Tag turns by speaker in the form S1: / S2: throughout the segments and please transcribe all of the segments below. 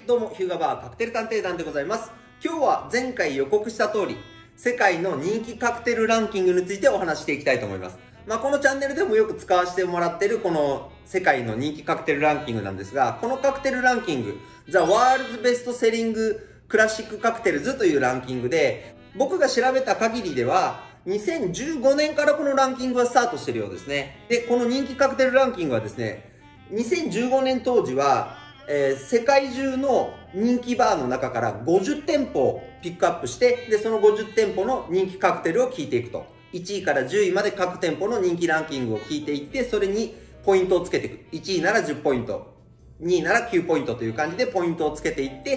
S1: どうも、ヒューガバーカクテル探偵団でございます。今日は前回予告した通り、世界の人気カクテルランキングについてお話していきたいと思います。このチャンネルでもよく使わせてもらっているこの世界の人気カクテルランキングなんですが、このカクテルランキング、The World's Best Selling Classic Cocktails というランキングで、僕が調べた限りでは、2015年からこのランキングはスタートしているようですね。で、この人気カクテルランキングはですね、2015年当時は、世界中の人気バーの中から50店舗をピックアップして、で、その50店舗の人気カクテルを聞いていくと。1位から10位まで各店舗の人気ランキングを聞いていって、それにポイントをつけていく。1位なら10ポイント、2位なら9ポイントという感じでポイントをつけていって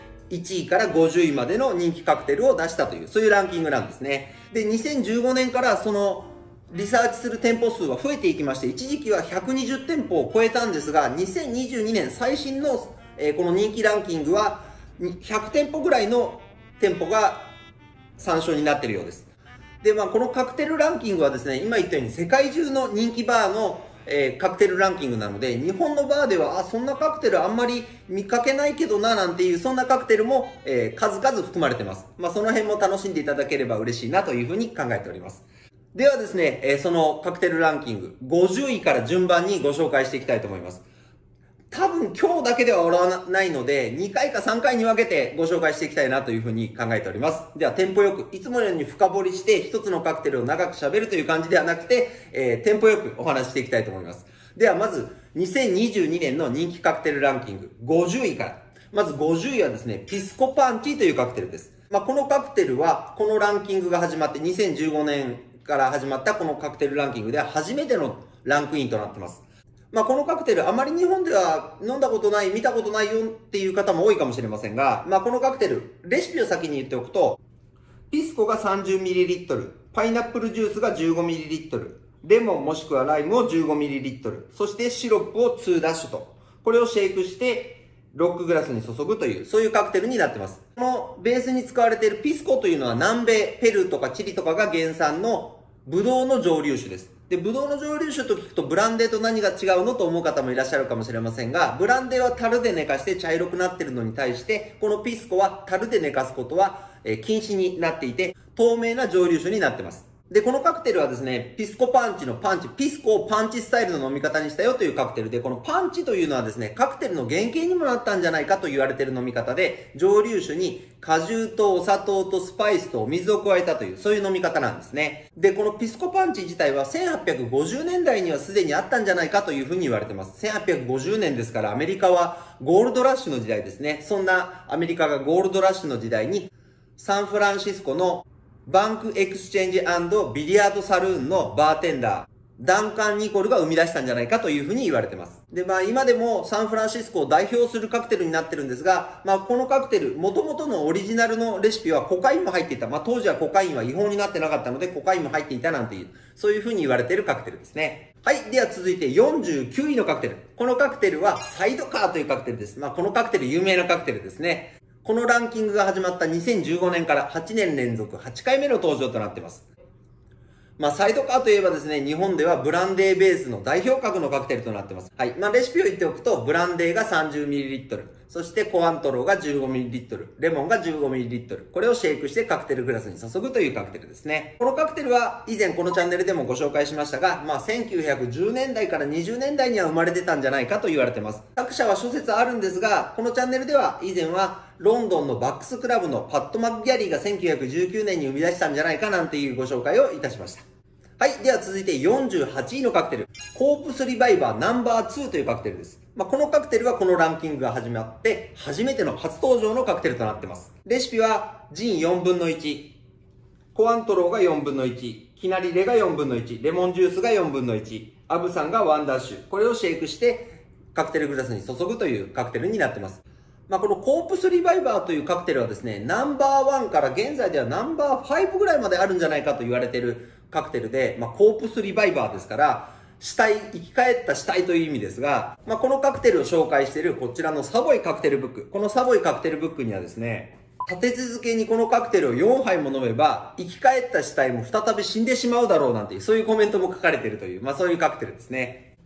S1: 、1位から50位までの人気カクテルを出したという、そういうランキングなんですね。で、2015年からそのリサーチする店舗数は増えていきまして、一時期は120店舗を超えたんですが、2022年最新の、この人気ランキングは100店舗ぐらいの店舗が参照になっているようです。で、このカクテルランキングはですね、今言ったように世界中の人気バーのカクテルランキングなので、日本のバーでは、そんなカクテルあんまり見かけないけどな、なんていう、そんなカクテルも、数々含まれてます。その辺も楽しんでいただければ嬉しいなというふうに考えております。ではですね、そのカクテルランキング、50位から順番にご紹介していきたいと思います。多分今日だけでは終わらないので、2回か3回に分けてご紹介していきたいなというふうに考えております。では、テンポよく、いつものように深掘りして、一つのカクテルを長く喋るという感じではなくて、テンポよくお話ししていきたいと思います。では、まず、2022年の人気カクテルランキング、50位から。まず50位はですね、ピスコパンチというカクテルです。このカクテルは、このランキングが始まって、2015年から始まったこのカクテルランキングでは初めてのランクインとなってます。このカクテルあまり日本では飲んだことない、見たことないよっていう方も多いかもしれませんが、このカクテル、レシピを先に言っておくと、ピスコが 30ml、パイナップルジュースが 15ml、レモンもしくはライムを 15ml、そしてシロップを2ダッシュと、これをシェイクしてロックグラスに注ぐという、そういうカクテルになってます。このベースに使われているピスコというのは南米、ペルーとかチリとかが原産のブドウの蒸留酒です。で、ブドウの蒸留酒と聞くとブランデーと何が違うのと思う方もいらっしゃるかもしれませんが、ブランデーは樽で寝かして茶色くなっているのに対して、このピスコは樽で寝かすことは禁止になっていて、透明な蒸留酒になっています。で、このカクテルはですね、ピスコパンチのパンチ、ピスコをパンチスタイルの飲み方にしたよというカクテルで、このパンチというのはですね、カクテルの原型にもなったんじゃないかと言われている飲み方で、蒸留酒に果汁とお砂糖とスパイスとお水を加えたという、そういう飲み方なんですね。で、このピスコパンチ自体は1850年代にはすでにあったんじゃないかというふうに言われてます。1850年ですからアメリカはゴールドラッシュの時代ですね。そんなアメリカがゴールドラッシュの時代に、サンフランシスコのバンクエクスチェンジ&ビリヤードサルーンのバーテンダー、ダンカン・ニコルが生み出したんじゃないかというふうに言われてます。で、今でもサンフランシスコを代表するカクテルになってるんですが、このカクテル、元々のオリジナルのレシピはコカインも入っていた。当時はコカインは違法になってなかったので、コカインも入っていたなんていう、そういうふうに言われているカクテルですね。はい。では続いて49位のカクテル。このカクテルはサイドカーというカクテルです。このカクテル有名なカクテルですね。このランキングが始まった2015年から8年連続8回目の登場となっています。サイドカーといえばですね、日本ではブランデーベースの代表格のカクテルとなっています。はい。レシピを言っておくと、ブランデーが 30ml、そしてコアントローが 15ml、レモンが 15ml、これをシェイクしてカクテルグラスに注ぐというカクテルですね。このカクテルは以前このチャンネルでもご紹介しましたが、1910年代から20年代には生まれてたんじゃないかと言われています。作者は諸説あるんですが、このチャンネルでは以前はロンドンのバックスクラブのパット・マッギャリーが1919年に生み出したんじゃないかなんていうご紹介をいたしました。はい。では続いて48位のカクテル。コープスリバイバーナンバー2というカクテルです。このカクテルはこのランキングが始まって初めての初登場のカクテルとなっています。レシピはジン4分の1、コアントローが4分の1、キナリレが4分の1、レモンジュースが4分の1、アブサンが1ダッシュ。これをシェイクしてカクテルグラスに注ぐというカクテルになっています。このコープスリバイバーというカクテルはですね、ナンバー1から現在ではナンバー5ぐらいまであるんじゃないかと言われているカクテルで、コープスリバイバーですから、生き返った死体という意味ですが、このカクテルを紹介しているこちらのサボイカクテルブック。このサボイカクテルブックにはですね、立て続けにこのカクテルを4杯も飲めば、生き返った死体も再び死んでしまうだろうなんていう、そういうコメントも書かれているという、そういうカクテルですね。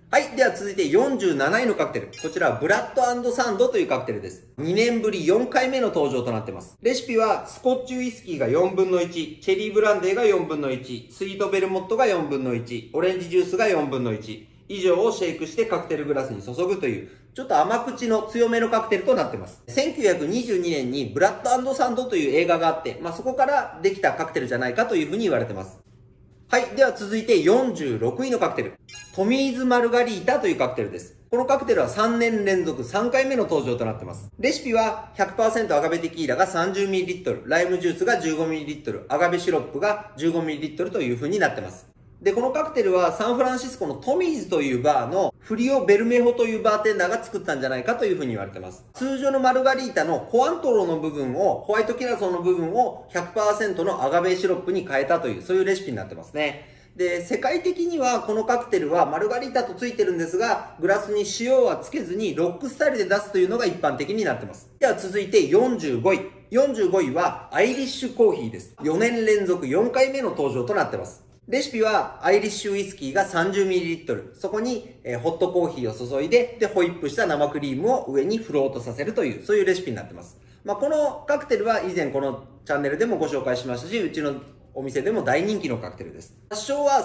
S1: はい。では続いて47位のカクテル。こちらはブラッド&サンドというカクテルです。2年ぶり4回目の登場となっています。レシピはスコッチウイスキーが4分の1、チェリーブランデーが4分の1、スイートベルモットが4分の1、オレンジジュースが4分の1以上をシェイクしてカクテルグラスに注ぐという、ちょっと甘口の強めのカクテルとなっています。1922年にブラッド&サンドという映画があって、そこからできたカクテルじゃないかというふうに言われています。はい。では続いて46位のカクテル。トミーズマルガリータというカクテルです。このカクテルは3年連続3回目の登場となっています。レシピは 100% アガベテキーラが 30ml、ライムジュースが 15ml、アガベシロップが 15ml という風になっています。で、このカクテルはサンフランシスコのトミーズというバーのフリオ・ベルメホというバーテンダーが作ったんじゃないかというふうに言われています。通常のマルガリータのコアントロの部分を、ホワイトキラソーの部分を 100% のアガベシロップに変えたという、そういうレシピになってますね。で、世界的にはこのカクテルはマルガリータとついてるんですが、グラスに塩はつけずにロックスタイルで出すというのが一般的になってます。では続いて45位。45位はアイリッシュコーヒーです。4年連続4回目の登場となってます。レシピはアイリッシュウイスキーが 30ml、そこにホットコーヒーを注いで、ホイップした生クリームを上にフロートさせるという、そういうレシピになってます。このカクテルは以前このチャンネルでもご紹介しましたし、うちのお店でも大人気のカクテルです。発祥は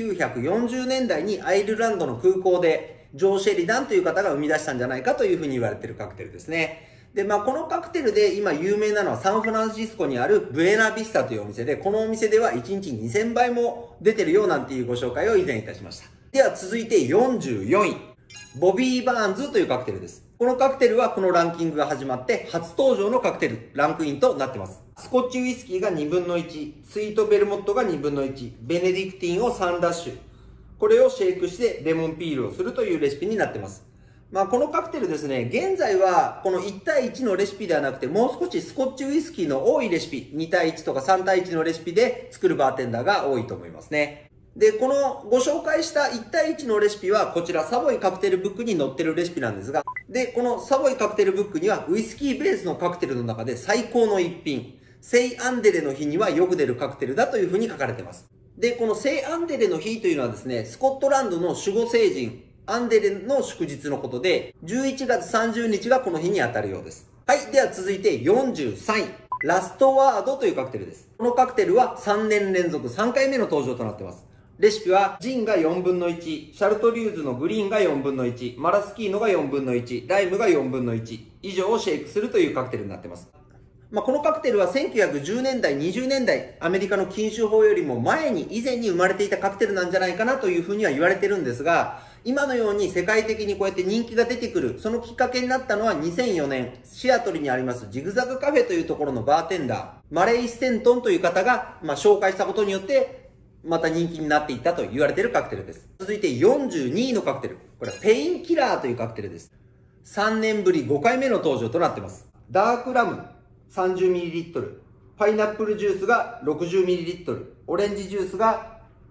S1: 1940年代にアイルランドの空港でジョー・シェリダンという方が生み出したんじゃないかというふうに言われているカクテルですね。で、このカクテルで今有名なのはサンフランシスコにあるブエナビスタというお店で、このお店では1日2000杯も出てるよなんていうご紹介を以前いたしました。では続いて44位。ボビー・バーンズというカクテルです。このカクテルはこのランキングが始まって初登場のカクテル、ランクインとなってます。スコッチウイスキーが2分の1、スイートベルモットが2分の1、ベネディクティンを3ダッシュ。これをシェイクしてレモンピールをするというレシピになってます。このカクテルですね、現在はこの1対1のレシピではなくて、もう少しスコッチウイスキーの多いレシピ、2対1とか3対1のレシピで作るバーテンダーが多いと思いますね。で、このご紹介した1対1のレシピはこちらサボイカクテルブックに載ってるレシピなんですが、で、このサボイカクテルブックにはウイスキーベースのカクテルの中で最高の一品、セイアンデレの日にはよく出るカクテルだというふうに書かれています。で、このセイアンデレの日というのはですね、スコットランドの守護聖人、アンデレの祝日のことで、11月30日がこの日に当たるようです。はい。では続いて43位。ラストワードというカクテルです。このカクテルは3年連続3回目の登場となっています。レシピは、ジンが4分の1、シャルトリューズのグリーンが4分の1、マラスキーノが4分の1、ライムが4分の1以上をシェイクするというカクテルになっています。このカクテルは1910年代、20年代、アメリカの禁酒法よりも以前に生まれていたカクテルなんじゃないかなというふうには言われてるんですが、今のように世界的にこうやって人気が出てくる、そのきっかけになったのは2004年、シアトルにありますジグザグカフェというところのバーテンダー、マレイ・ステントンという方が、紹介したことによって、また人気になっていったと言われているカクテルです。続いて42位のカクテル。これはペインキラーというカクテルです。3年ぶり5回目の登場となっています。ダークラム 30ml、パイナップルジュースが 60ml、オレンジジュースが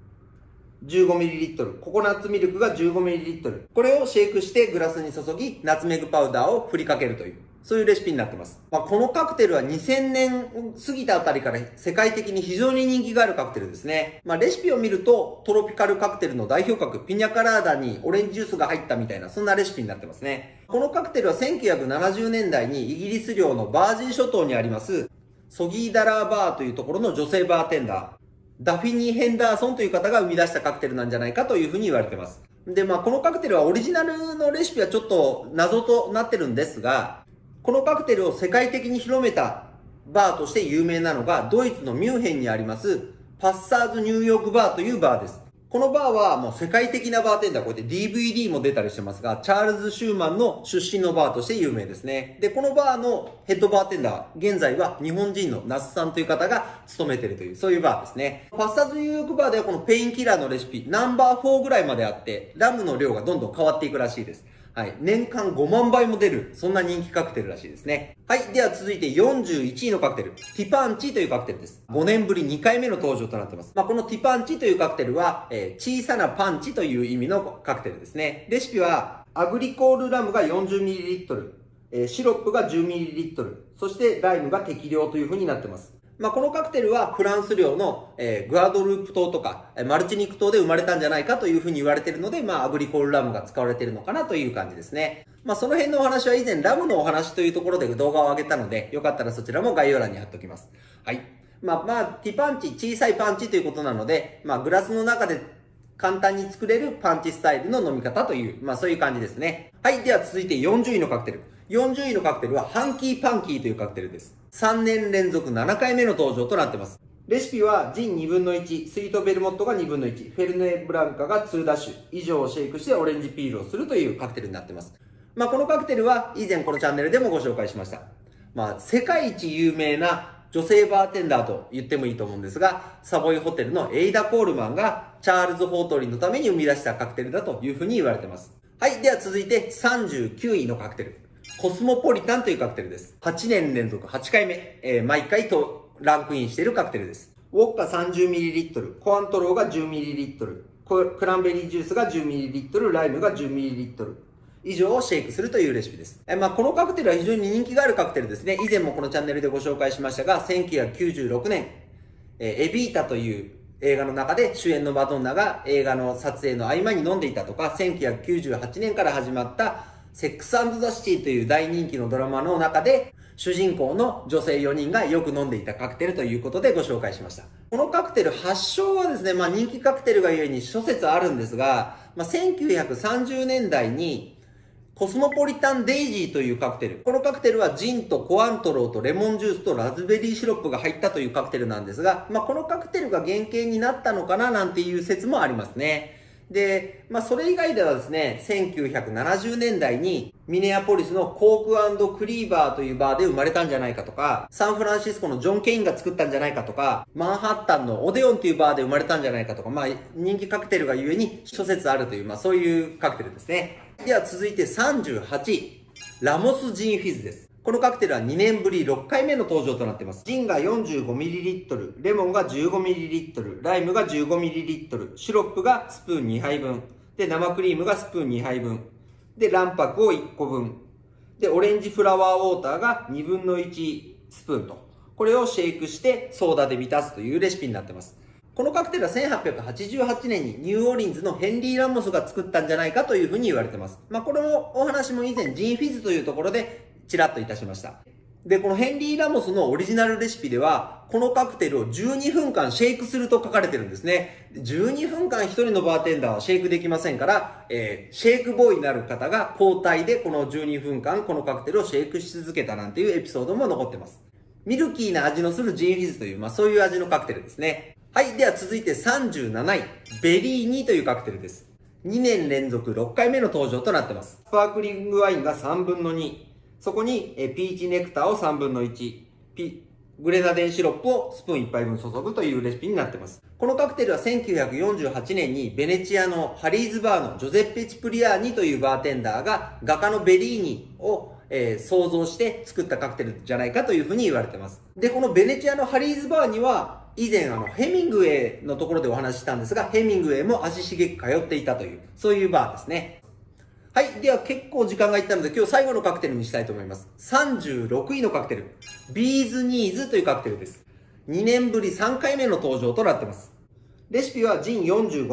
S1: 15ml、ココナッツミルクが 15ml。これをシェイクしてグラスに注ぎ、ナツメグパウダーを振りかけるという、そういうレシピになっています。このカクテルは2000年過ぎたあたりから世界的に非常に人気があるカクテルですね。レシピを見るとトロピカルカクテルの代表格、ピニャカラーダにオレンジジュースが入ったみたいな、そんなレシピになってますね。このカクテルは1970年代にイギリス領のバージン諸島にありますソギーダラーバーというところの女性バーテンダー、ダフィニー・ヘンダーソンという方が生み出したカクテルなんじゃないかというふうに言われています。で、このカクテルはオリジナルのレシピはちょっと謎となってるんですが、このカクテルを世界的に広めたバーとして有名なのが、ドイツのミュンヘンにありますパッサーズニューヨークバーというバーです。このバーはもう世界的なバーテンダー、こうやって DVD も出たりしてますが、チャールズ・シューマンの出身のバーとして有名ですね。で、このバーのヘッドバーテンダー、現在は日本人の那須さんという方が務めているという、そういうバーですね。パッサーズニューヨークバーではこのペインキラーのレシピ、ナンバー4ぐらいまであって、ラムの量がどんどん変わっていくらしいです。はい。年間5万杯も出る、そんな人気カクテルらしいですね。はい。では続いて41位のカクテル。ティパンチというカクテルです。5年ぶり2回目の登場となっています。このティパンチというカクテルは、小さなパンチという意味のカクテルですね。レシピは、アグリコールラムが 40ml、シロップが 10ml、そしてライムが適量という風になっています。 このカクテルはフランス領の、グアドループ島とか、マルチニク島で生まれたんじゃないかというふうに言われているので、アグリコールラムが使われているのかなという感じですね。その辺のお話は以前ラムのお話というところで動画を上げたので、よかったらそちらも概要欄に貼っておきます。はい。ティパンチ、小さいパンチということなので、グラスの中で簡単に作れるパンチスタイルの飲み方という、そういう感じですね。はい。では続いて40位のカクテル。40位のカクテルはハンキーパンキーというカクテルです。3年連続7回目の登場となっています。レシピはジン1分の1、スイートベルモットが1分の1、フェルネブランカが2ダッシュ以上をシェイクしてオレンジピールをするというカクテルになっています。このカクテルは以前このチャンネルでもご紹介しました。世界一有名な女性バーテンダーと言ってもいいと思うんですが、サボイホテルのエイダ・コールマンがチャールズ・ホートリーのために生み出したカクテルだというふうに言われています。はい。では続いて39位のカクテル。コスモポリタンというカクテルです。8年連続8回目、毎回とランクインしているカクテルです。ウォッカ 30ml、コアントローが 10ml、クランベリージュースが 10ml、ライムが 10ml。以上をシェイクするというレシピです。このカクテルは非常に人気があるカクテルですね。以前もこのチャンネルでご紹介しましたが、1996年、エビータという映画の中で主演のマドンナが映画の撮影の合間に飲んでいたとか、1998年から始まったセックス&ザ・シティという大人気のドラマの中で、主人公の女性4人がよく飲んでいたカクテルということでご紹介しました。このカクテル発祥はですね、人気カクテルがゆえに諸説あるんですが、1930年代にコスモポリタンデイジーというカクテル。このカクテルはジンとコアントローとレモンジュースとラズベリーシロップが入ったというカクテルなんですが、このカクテルが原型になったのかななんていう説もありますね。で、それ以外ではですね、1970年代にミネアポリスのコーク&クリーバーというバーで生まれたんじゃないかとか、サンフランシスコのジョン・ケインが作ったんじゃないかとか、マンハッタンのオデオンというバーで生まれたんじゃないかとか、人気カクテルがゆえに諸説あるという、そういうカクテルですね。では続いて38位、ラモスジンフィズです。このカクテルは2年ぶり6回目の登場となっています。ジンが 45ml、レモンが 15ml、ライムが 15ml、シロップがスプーン2杯分、で、生クリームがスプーン2杯分、で、卵白を1個分、で、オレンジフラワーウォーターが1分の1スプーンと、これをシェイクしてソーダで満たすというレシピになっています。このカクテルは1888年にニューオーリンズのヘンリー・ラモスが作ったんじゃないかというふうに言われています。これもお話も以前ジンフィズというところでちらっといたしました。で、このヘンリー・ラモスのオリジナルレシピでは、このカクテルを12分間シェイクすると書かれてるんですね。12分間一人のバーテンダーはシェイクできませんから、シェイクボーイになる方が交代でこの12分間このカクテルをシェイクし続けたなんていうエピソードも残ってます。ミルキーな味のするジンフィズという、そういう味のカクテルですね。はい。では続いて37位、ベリーニというカクテルです。2年連続6回目の登場となってます。スパークリングワインが3分の2。そこにピーチネクターを3分の1。グレナデンシロップをスプーン1杯分注ぐというレシピになっています。このカクテルは1948年にベネチアのハリーズバーのジョゼッペ・チプリアーニというバーテンダーが画家のベリーニを想像して作ったカクテルじゃないかというふうに言われています。で、このベネチアのハリーズバーには以前ヘミングウェイのところでお話ししたんですが、ヘミングウェイも足しげく通っていたという、そういうバーですね。はい。では結構時間がいったので今日最後のカクテルにしたいと思います。36位のカクテル。ビーズニーズというカクテルです。2年ぶり3回目の登場となっています。レシピはジン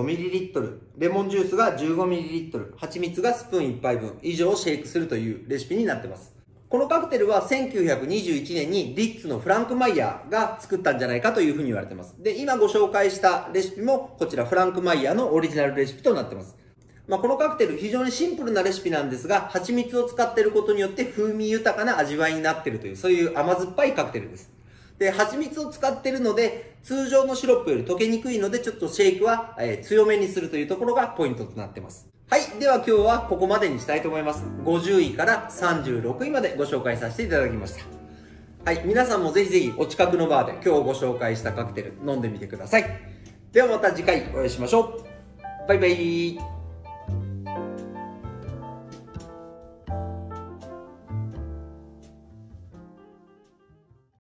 S1: 45ml、レモンジュースが 15ml、蜂蜜がスプーン1杯分以上をシェイクするというレシピになっています。このカクテルは1921年にリッツのフランク・マイヤーが作ったんじゃないかというふうに言われています。で、今ご紹介したレシピもこちらフランク・マイヤーのオリジナルレシピとなっています。このカクテル非常にシンプルなレシピなんですが、蜂蜜を使っていることによって風味豊かな味わいになっているという、そういう甘酸っぱいカクテルです。で、蜂蜜を使っているので、通常のシロップより溶けにくいので、ちょっとシェイクは強めにするというところがポイントとなっています。はい。では今日はここまでにしたいと思います。50位から36位までご紹介させていただきました。はい。皆さんもぜひぜひお近くのバーで今日ご紹介したカクテル飲んでみてください。ではまた次回お会いしましょう。バイバイ。